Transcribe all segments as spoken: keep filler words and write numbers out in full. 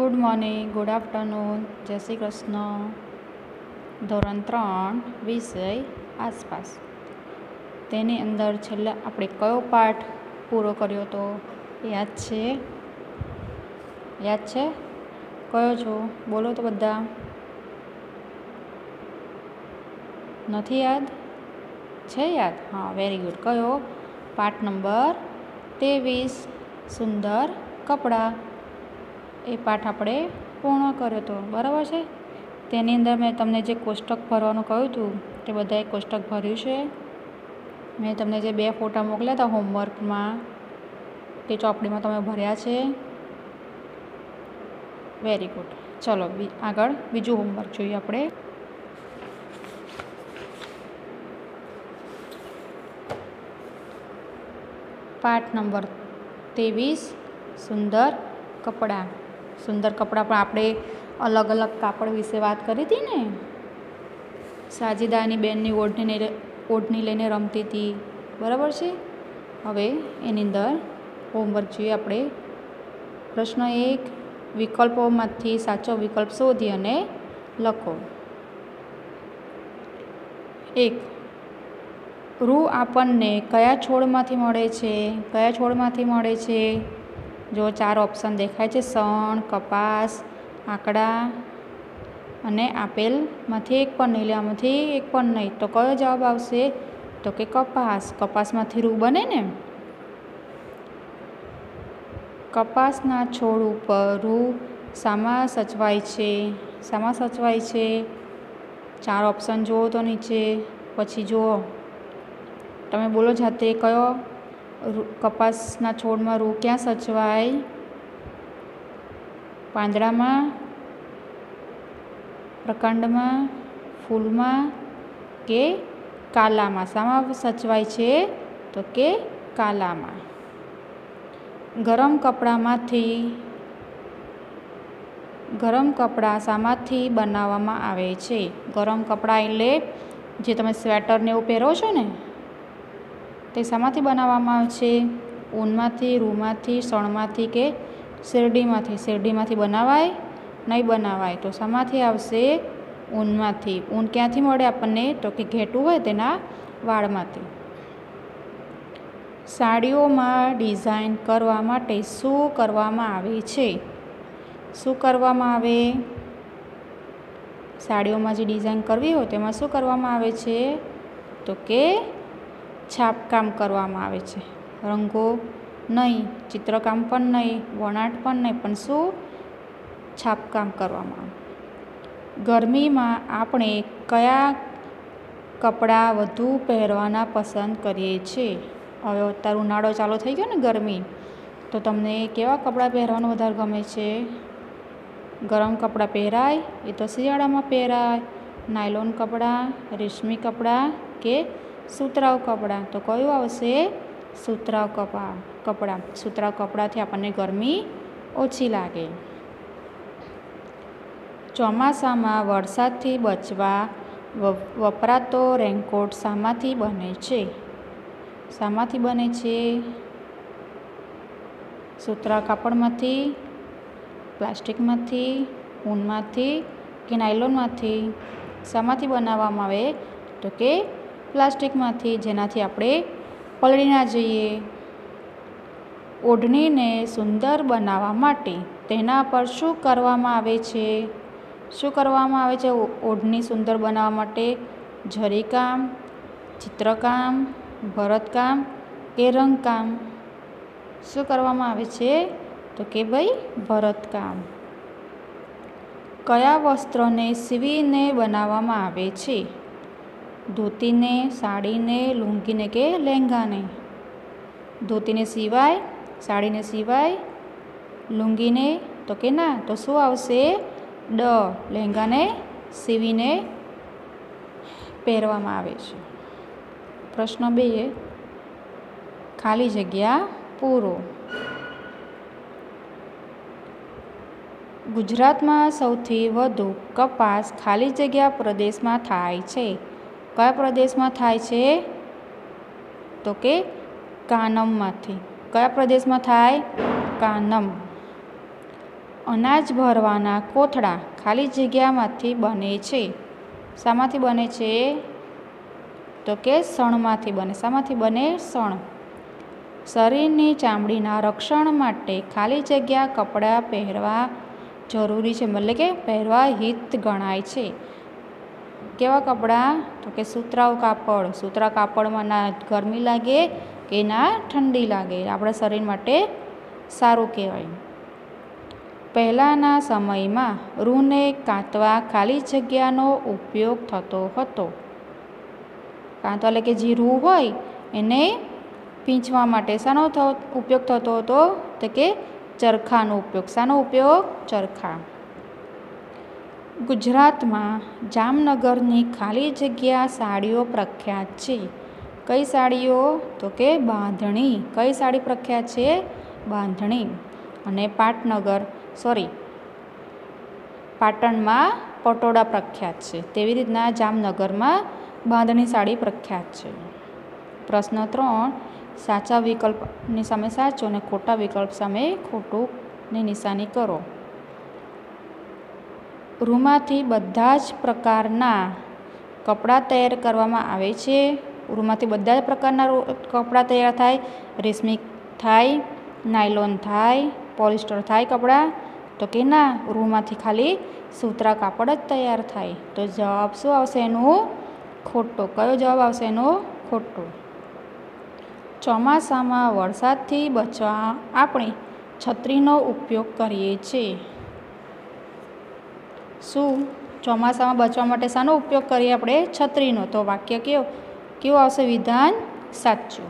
Good morning, good afternoon, જય શ્રી કૃષ્ણ. ધોરણ ત્રણ વિષય આસપાસ. તેની અંદર છેલ્લે આપણે કયો પાઠ પૂરો કર્યો હતો યાદ છે? યાદ છે? કયો છો? બોલો તો બધા. નથી યાદ? છે યાદ? હા, વેરી ગુડ. કયો? પાઠ નંબર ત્રેવીસ, સુંદર કપડાં. એ પાઠ આપણે પૂર્ણ કર્યો હતો, બરાબર છે. તેની અંદર મેં તમને જે કોષ્ટક ભરવાનું કહ્યું હતું તે બધાએ કોષ્ટક ભર્યું છે. મેં તમને જે બે ફોટા મોકલ્યા હતા હોમવર્કમાં તે ચોપડીમાં તમે ભર્યા છે. Very good. ચલો આગળ બીજું હોમવર્ક જોઈએ આપણે. પાઠ નંબર ત્રેવીસ, સુંદર કપડાં. સુંદર કપડાં પણ આપણે અલગ અલગ કાપડ વિશે વાત કરી હતી ને. સાજીદાની બેનની ઓઢણીને ઓઢણી લઈને રમતી હતી, બરાબર છે. હવે એની અંદર હોમવર્ક જોઈએ આપણે. પ્રશ્ન એક, વિકલ્પોમાંથી સાચો વિકલ્પ શોધી અને લખો. એક, રૂ આપણને કયા છોડમાંથી મળે છે? કયા છોડમાંથી મળે છે? જો ચાર ઓપ્શન દેખાય છે: શણ, કપાસ, આકડા અને આપેલમાંથી એક પણ નહીં. લેવામાંથી એક પણ નહીં. તો કયો જવાબ આવશે? તો કે કપાસ. કપાસમાંથી રૂ બને ને. કપાસના છોડ ઉપર રૂ શામાં સચવાય છે? શામાં સચવાય છે? ચાર ઓપ્શન જુઓ તો નીચે. પછી જુઓ, તમે બોલો જાતે, કયો કપાસના છોડમાં રૂ ક્યાં સચવાય? પાંદડામાં, પ્રકાંડમાં, ફૂલમાં કે કાલામાં? શામાં સચવાય છે? તો કે કાલામાં. ગરમ કપડામાંથી ગરમ કપડાં શામાંથી બનાવવામાં આવે છે? ગરમ કપડાં એટલે જે તમે સ્વેટરને એવું પહેરો છો ને, તે શામાંથી બનાવવામાં આવે છે? ઊનમાંથી, રૂમાંથી, શણમાંથી કે શેરડીમાંથી? શેરડીમાંથી બનાવાય? નહીં બનાવાય. તો શામાંથી આવશે? ઊનમાંથી. ઊન ક્યાંથી મળે આપણને? તો કે ઘેટું હોય તેના વાળમાંથી. સાડીઓમાં ડિઝાઇન કરવા માટે શું કરવામાં આવે છે? શું કરવામાં આવે? સાડીઓમાં જે ડિઝાઇન કરવી હોય તેમાં શું કરવામાં આવે છે? તો કે છાપકામ કરવામાં આવે છે. રંગો નહીં, ચિત્રકામ પણ નહીં, વણાટ પણ નહીં, પણ શું? છાપકામ કરવામાં આવે. ગરમીમાં આપણે કયા કપડાં વધુ પહેરવાના પસંદ કરીએ છીએ? હવે અત્યારે ઉનાળો ચાલુ થઈ ગયો ને, ગરમી, તો તમને કેવા કપડાં પહેરવાનું વધારે ગમે છે? ગરમ કપડાં પહેરાય એ તો શિયાળામાં પહેરાય. નાયલોન કપડાં, રેશમી કપડાં કે સુતરાઉ કપડાં? તો કયું આવશે? સુતરાઉ કપડાં કપડાં સુતરાઉ કપડાંથી આપણને ગરમી ઓછી લાગે. ચોમાસામાં વરસાદથી બચવા વપરાતો રેનકોટ શામાંથી બને છે? શામાંથી બને છે? સુતરાઉ કાપડમાંથી, પ્લાસ્ટિકમાંથી, ઊનમાંથી કે નાયલોનમાંથી? શામાંથી બનાવવામાં આવે? તો કે પ્લાસ્ટિકમાંથી, જેનાથી આપણે પલળી ના જઈએ. ઓઢણીને સુંદર બનાવવા માટે તેના પર શું કરવામાં આવે છે? શું કરવામાં આવે છે ઓઢણી સુંદર બનાવવા માટે? જરીકામ, ચિત્રકામ, ભરતકામ કે રંગકામ? શું કરવામાં આવે છે? તો કે ભાઈ ભરતકામ. કયા વસ્ત્રને સીવીને બનાવવામાં આવે છે? ધોતીને, સાડીને, લુંગીને કે લહેંગાને? ધોતીને સિવાય, સાડીને સિવાય, લુંગીને તો કે ના. તો શું આવશે? ડ. લહેંગાને સીવીને પહેરવામાં આવે છે. પ્રશ્ન બે, ખાલી જગ્યા પૂરો. ગુજરાતમાં સૌથી વધુ કપાસ ખાલી જગ્યા પ્રદેશમાં થાય છે. કયા પ્રદેશમાં થાય છે? તો કે કાનમમાંથી. કયા પ્રદેશમાં થાય? કાનમ. અનાજ ભરવાના કોથળા ખાલી જગ્યામાંથી બને છે. શામાંથી બને છે? તો કે શણમાંથી બને. શામાંથી બને? શણ. શરીરની ચામડીના રક્ષણ માટે ખાલી જગ્યા કપડાં પહેરવા જરૂરી છે, એટલે કે પહેરવા હિત ગણાય છે. કેવા કપડાં? તો કે સુતરાઉ કાપડ. સુતરાઉ કાપડમાં ના ગરમી લાગે કે ના ઠંડી લાગે, આપણા શરીર માટે સારું કહેવાય. પહેલાંના સમયમાં રૂને કાંતવા ખાલી જગ્યાનો ઉપયોગ થતો હતો. કાંતો એટલે કે જે રૂ હોય એને પીંચવા માટે શાનો ઉપયોગ થતો હતો? તો કે ચરખાનો ઉપયોગ. શાનો ઉપયોગ? ચરખા. ગુજરાતમાં જામનગરની ખાલી જગ્યા સાડીઓ પ્રખ્યાત છે. કઈ સાડીઓ? તો કે બાંધણી. કઈ સાડી પ્રખ્યાત છે? બાંધણી. અને પાટનગર સોરી પાટણમાં પટોળા પ્રખ્યાત છે. તેવી રીતના જામનગરમાં બાંધણી સાડી પ્રખ્યાત છે. પ્રશ્ન ત્રણ, સાચા વિકલ્પની સામે સાચું અને ખોટા વિકલ્પ સામે ખોટુંની નિશાની કરો. રૂમાંથી બધા જ પ્રકારના કપડાં તૈયાર કરવામાં આવે છે. રૂમાંથી બધા જ પ્રકારના કપડાં તૈયાર થાય. રેશમી થાય, નાયલોન થાય, પોલિસ્ટર થાય કપડાં? તો કે ના, રૂમાંથી ખાલી સૂતરા કાપડ જ તૈયાર થાય. તો જવાબ શું આવશે એનું? ખોટો. કયો જવાબ આવશે એનો? ખોટો. ચોમાસામાં વરસાદથી બચવા આપણે છત્રીનો ઉપયોગ કરીએ છીએ. શું? ચોમાસામાં બચવા માટે શાનો ઉપયોગ કરીએ આપણે? છત્રીનો. તો વાક્ય કેવું કેવું આવશે? વિધાન સાચું.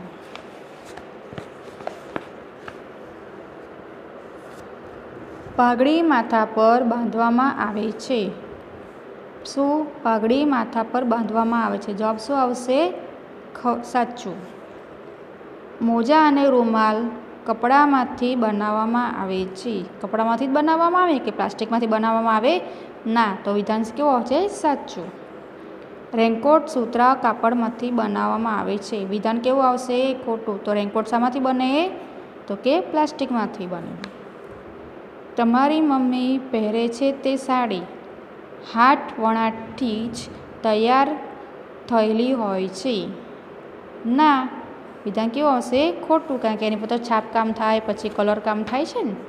પાઘડી માથા પર બાંધવામાં આવે છે. શું? પાઘડી માથા પર બાંધવામાં આવે છે. જવાબ શું આવશે? સાચું. મોજા અને રૂમાલ કપડામાંથી બનાવવામાં આવે છે. કપડામાંથી જ બનાવવામાં આવે કે પ્લાસ્ટિકમાંથી બનાવવામાં આવે? ના. તો વિધાન કેવો છે? સાચું. રેનકોટ સૂતરા કાપડમાંથી બનાવવામાં આવે છે. વિધાન કેવું આવશે? ખોટું. તો રેનકોટ શામાંથી બને? તો કે પ્લાસ્ટિકમાંથી બને. તમારી મમ્મી પહેરે છે તે સાડી હાથ વણાટથી જ તૈયાર થયેલી હોય છે. ના. વિધાન કેવું આવશે? ખોટું, કારણ કે એની પર તો છાપકામ થાય, પછી કલર કામ થાય છે ને.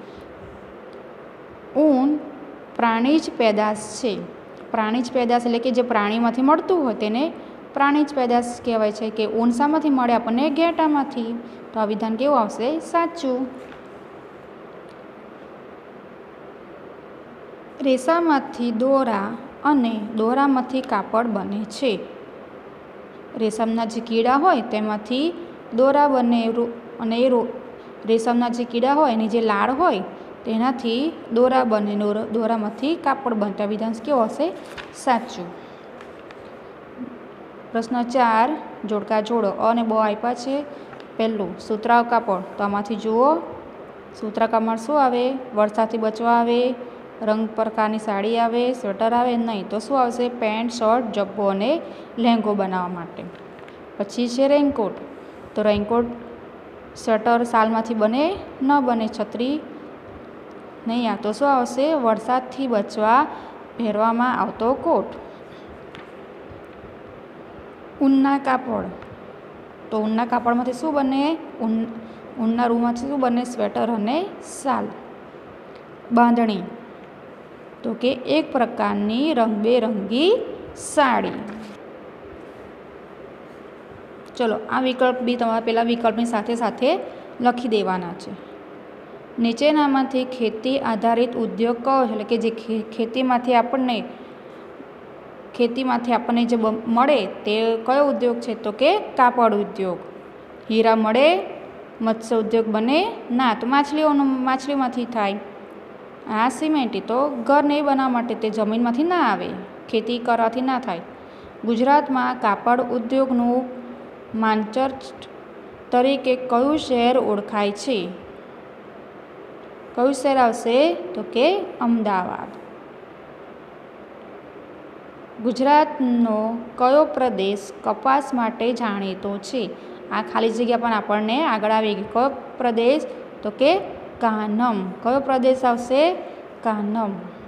ઊન પ્રાણી જ પેદાશ છે. પ્રાણી જ પેદાશ એટલે કે જે પ્રાણીમાંથી મળતું હોય તેને પ્રાણી જ પેદાશ કહેવાય છે. કે ઊન શામાંથી મળે આપણને? ઘેટામાંથી. તો આ વિધાન કેવું આવશે? સાચું. રેસામાંથી દોરા અને દોરામાંથી કાપડ બને છે. રેશમના જે કીડા હોય તેમાંથી દોરા બને અને એ રેશમના જે કીડા હોય એની જે લાળ હોય તેનાથી દોરા બને, દોરામાંથી કાપડ બનતા. વિધાન કેવું હશે? સાચું. પ્રશ્ન ચાર, જોડકા જોડો. અ અને બ આપ્યા છે. પહેલું સુતરાઉ કાપડ. તો આમાંથી જુઓ, સુતરા કાપડ શું આવે? વરસાદથી બચવા આવે, રંગ પ્રકારની સાડી આવે, સ્વેટર આવે? નહીં. તો શું આવશે? પેન્ટ, શર્ટ, જબ્બો અને લહેંગો બનાવવા માટે. પછી છે રેનકોટ. તો રેનકોટ સ્વેટર શાલમાંથી બને? ન બને. છત્રી નહીં. આ તો શું આવશે? વરસાદથી બચવા પહેરવામાં આવતો કોટ. ઊનના કાપડ. તો ઊનના કાપડમાંથી શું બને? ઊન ઊનના રૂમાંથી શું બને? સ્વેટર અને શાલ. બાંધણી. તો કે એક પ્રકારની રંગબેરંગી સાડી. ચલો, આ વિકલ્પ બી તમારે પહેલાં વિકલ્પની સાથે સાથે લખી દેવાના છે. નીચેનામાંથી ખેતી આધારિત ઉદ્યોગ કયો છે? એટલે કે જે ખેતીમાંથી આપણને ખેતીમાંથી આપણને જે મળે તે કયો ઉદ્યોગ છે? તો કે કાપડ ઉદ્યોગ. હીરા મળે? મત્સ્ય ઉદ્યોગ બને? ના. તો માછલીઓનું માછલીમાંથી થાય. આ સિમેન્ટ તો ઘર નહીં બનાવવા માટે, તે જમીનમાંથી ના આવે, ખેતી કરવાથી ના થાય. ગુજરાતમાં કાપડ ઉદ્યોગનું માંચર તરીકે કયું શહેર ઓળખાય છે? કયું શહેર આવશે? તો કે અમદાવાદ. ગુજરાતનો કયો પ્રદેશ કપાસ માટે જાણીતો છે? આ ખાલી જગ્યા પણ આપણને આગળ આવી ગઈ. કયો પ્રદેશ? તો કે કાનમ. કયો પ્રદેશ આવશે? કાનમ.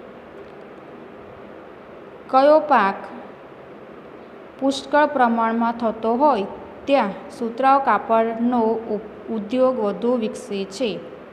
કયો પાક પુષ્કળ પ્રમાણમાં થતો હોય ત્યાં સુતરાઉ કાપડનો ઉદ્યોગ વધુ વિકસે છે?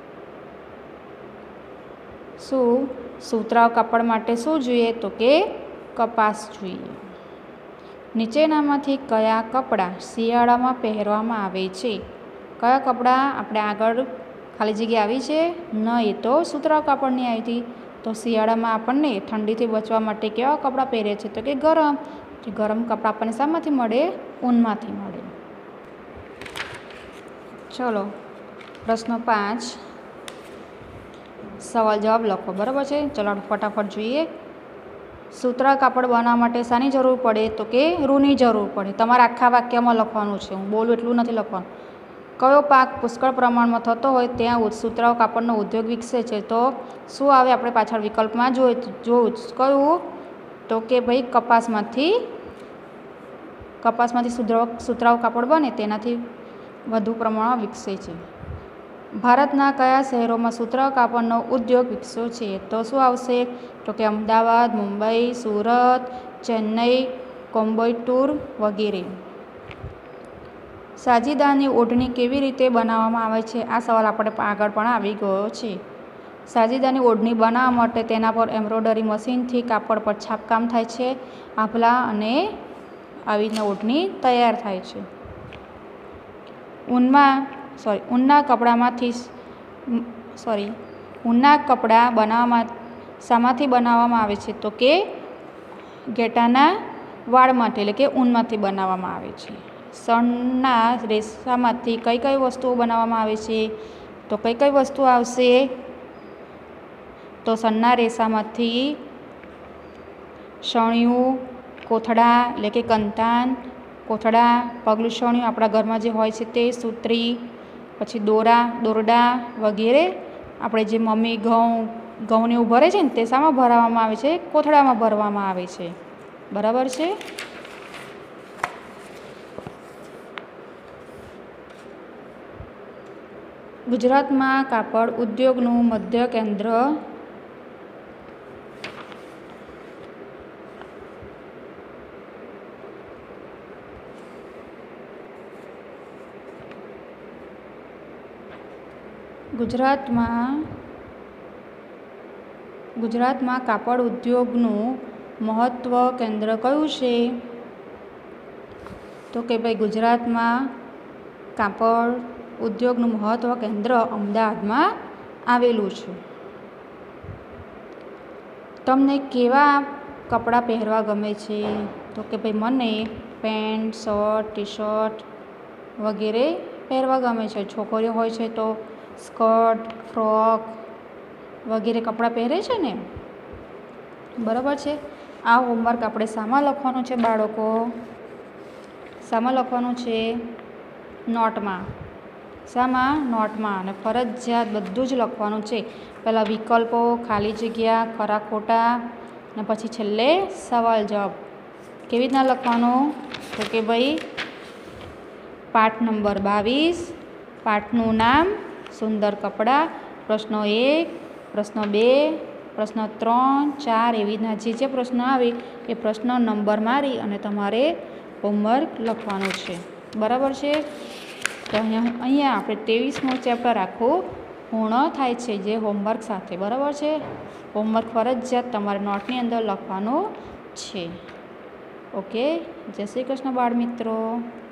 શું સુતરાઉ કાપડ માટે શું જોઈએ? તો કે કપાસ જોઈએ. નીચેનામાંથી કયા કપડાં શિયાળામાં પહેરવામાં આવે છે? કયા કપડાં આપણે આગળ ખાલી જગ્યા આવી છે? ન, એ તો સુતરાઉ કાપડની આવી હતી. તો શિયાળામાં આપણને ઠંડીથી બચવા માટે કેવા કપડાં પહેરે છે? તો કે ગરમ. ગરમ કપડાં આપણને શામાંથી મળે? ઊનમાંથી મળે. ચલો પ્રશ્ન પાંચ, સવાલ જવાબ લખો. બરાબર છે? ચલો ફટાફટ જોઈએ. સુતરાઉ કાપડ બનાવવા માટે શાની જરૂર પડે? તો કે રૂની જરૂર પડે. તમારે આખા વાક્યમાં લખવાનું છે, હું બોલું એટલું નથી લખવાનું. કયો પાક પુષ્કળ પ્રમાણમાં થતો હોય ત્યાં સુતરાઉ કાપડનો ઉદ્યોગ વિકસે છે? તો શું આવે? આપણે પાછળ વિકલ્પમાં જોઈ જોવું કયું? તો કે ભાઈ કપાસમાંથી કપાસમાંથી સુતરાઉ સુતરાઉ કાપડ બને તેનાથી વધુ પ્રમાણમાં વિકસે છે. ભારતના કયા શહેરોમાં સુતરાઉ કાપડનો ઉદ્યોગ વિકસ્યો છે? તો શું આવશે? તો કે અમદાવાદ, મુંબઈ, સુરત, ચેન્નઈ, કોમ્બતુર વગેરે. સાજીદાની ઓઢણી કેવી રીતે બનાવવામાં આવે છે? આ સવાલ આપણે આગળ પણ આવી ગયો છે. સાજીદાની ઓઢણી બનાવવા માટે તેના પર એમ્બ્રોઇડરી મશીનથી કાપડ પર છાપકામ થાય છે. આભલા અને આવી રીતના ઓઢણી તૈયાર થાય છે. ઊનમાં સોરી ઊનના કપડામાંથી સોરી ઊનના કપડાં બનાવવામાં શામાંથી બનાવવામાં આવે છે? તો કે ઘેટાના વાળમાંથી એટલે કે ઊનમાંથી બનાવવામાં આવે છે. શણના રેસામાંથી કઈ કઈ વસ્તુઓ બનાવવામાં આવે છે? તો કઈ કઈ વસ્તુ આવશે? તો શણના રેસામાંથી શણિયું, કોથળા એટલે કે કંતાન, કોથળા, પગલુંછણિયું આપણા ઘરમાં જે હોય છે તે, સૂતરી, પછી દોરા દોરડા વગેરે. આપણે જે મમ્મી ઘઉં ઘઉંને એવું ભરે છે ને તે શામાં ભરવામાં આવે છે? કોથળામાં ભરવામાં આવે છે. બરાબર છે? ગુજરાતમાં કાપડ ઉદ્યોગનું મધ્ય કેન્દ્ર ગુજરાતમાં ગુજરાતમાં કાપડ ઉદ્યોગનું મહત્ત્વ કેન્દ્ર કયું છે? તો કે ભાઈ ગુજરાતમાં કાપડ ઉદ્યોગનું મહત્ત્વ કેન્દ્ર અમદાવાદમાં આવેલું છે. તમને કેવા કપડાં પહેરવા ગમે છે? તો કે ભાઈ મને પેન્ટ, શર્ટ, ટી શર્ટ વગેરે પહેરવા ગમે છે. છોકરીઓ હોય છે તો સ્કર્ટ, ફ્રોક વગેરે કપડાં પહેરે છે ને. બરાબર છે? આ હોમવર્ક આપણે શામાં લખવાનું છે બાળકો? શામાં લખવાનું છે? નોટમાં. શામાં? નોટમાં. અને ફરજિયાત બધું જ લખવાનું છે. પહેલાં વિકલ્પો, ખાલી જગ્યા, ખરા ખોટા, અને પછી છેલ્લે સવાલ જવાબ. કેવી રીતના લખવાનું? તો કે ભાઈ પાઠ નંબર બાવીસ, પાઠનું નામ સુંદર કપડાં, પ્રશ્નો એક, પ્રશ્ન બે, પ્રશ્ન ત્રણ, ચાર એવી રીતના જે જે પ્રશ્ન આવે એ પ્રશ્ન નંબર મારી અને તમારે હોમવર્ક લખવાનું છે. બરાબર છે? તો અહીંયા અહીંયા આપણે ત્રેવીસમું ચેપ્ટર આખું પૂર્ણ થાય છે જે હોમવર્ક સાથે. બરાબર છે? હોમવર્ક ફરજિયાત તમારે નોટની અંદર લખવાનું છે. ઓકે. જય શ્રી કૃષ્ણ બાળ મિત્રો.